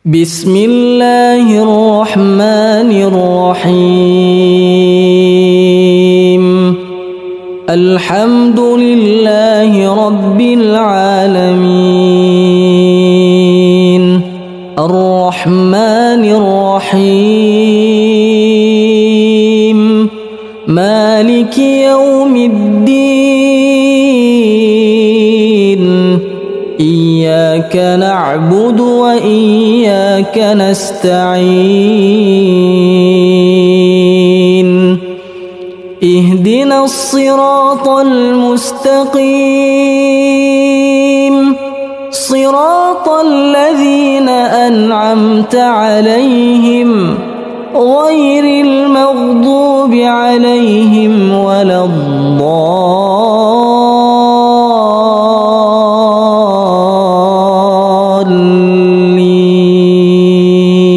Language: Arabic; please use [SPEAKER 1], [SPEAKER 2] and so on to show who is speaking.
[SPEAKER 1] بسم الله الرحمن الرحيم. الحمد لله رب العالمين. الرحمن الرحيم. مالك يوم الدين. إياك نعبد وإياك نستعين. اهدنا الصراط المستقيم، صراط الذين أنعمت عليهم غير المغضوب عليهم ولا الضالين.